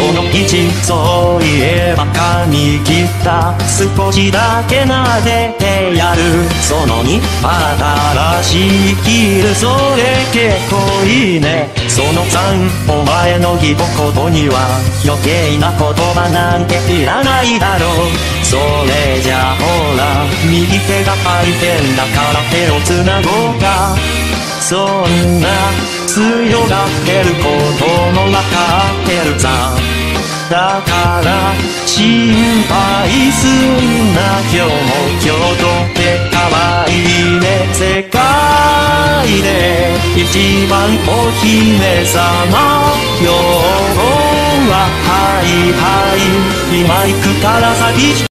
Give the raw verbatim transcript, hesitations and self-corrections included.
その一そういえば髪切った少しだけ撫でてやるそのに新しい切るそれ結構いいねそのさんお前の一言には余計な言葉なんていらないだろうそれじゃほら右手が空いてんだから手をつなごうかそんな強がってることもわかってるさだから心配すんな今日も今日とって可愛いね世界で一番お姫様今日ははいはい今行くから先